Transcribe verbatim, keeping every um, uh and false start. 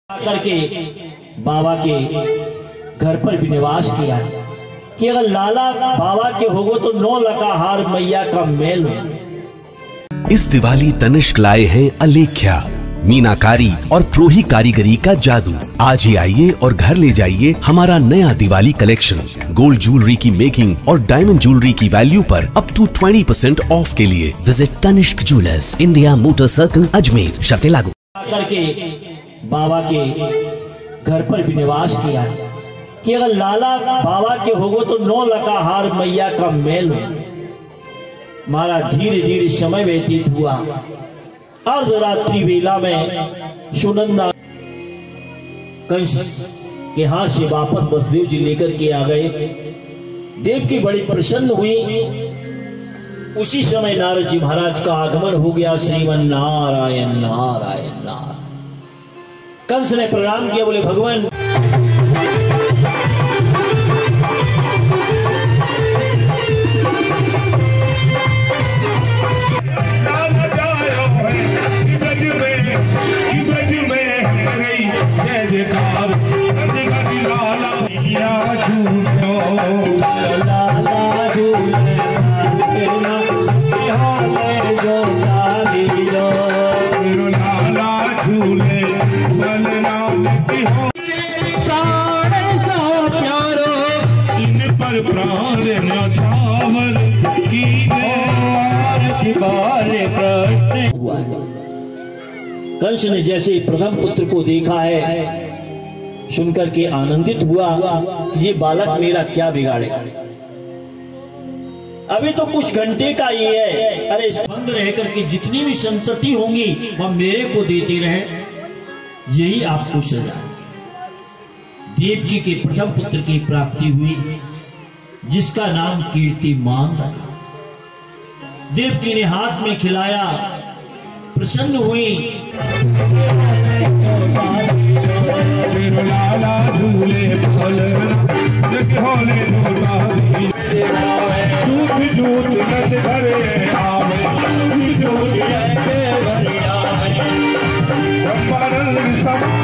करके बाबा के घर पर भी निवास किया कि अगर लाला बाबा के होगो तो नौ लका हार मैया का मेल हो। इस दिवाली तनिष्क लाए हैं अलेख्या, मीनाकारी और प्रोही कारीगरी का जादू। आज ही आइए और घर ले जाइए हमारा नया दिवाली कलेक्शन। गोल्ड ज्वेलरी की मेकिंग और डायमंड ज्वेलरी की वैल्यू पर अप टू बीस परसेंट ऑफ के लिए visit Tanishq jewellers, India motor circle, Ajmer. शर्तें लागू। करके बाबा के घर पर भी निवास किया कि अगर लाला बाबा के होगो तो नौ लका हार मैया का मेल हो। हमारा धीरे धीरे समय व्यतीत हुआ। अर्धरात्रि वेला में सुनंदा कंस के हाथ से वापस वसुदेव जी लेकर के आ गए। देव की बड़ी प्रसन्न हुई। उसी समय नारद जी महाराज का आगमन हो गया। श्रीमन नारायण नारायण नारायण। कंस ने प्रणाम किया, बोले भगवान कंस ने जैसे प्रथम पुत्र को देखा है, सुनकर के आनंदित हुआ कि ये बालक मेरा क्या बिगाड़ेगा। अभी तो कुछ घंटे का ही है। अरे इस बंद रहकर के जितनी भी संतति होंगी वह मेरे को देते रहे, यही आपको सजा। देवकी के प्रथम पुत्र की प्राप्ति हुई, जिसका नाम कीर्तिमान रखा। देवकी ने हाथ में खिलाया, प्रसन्न हुई। लाला झूले फल होले झूठ झूठ नद भरे आवे, झूठ झूठ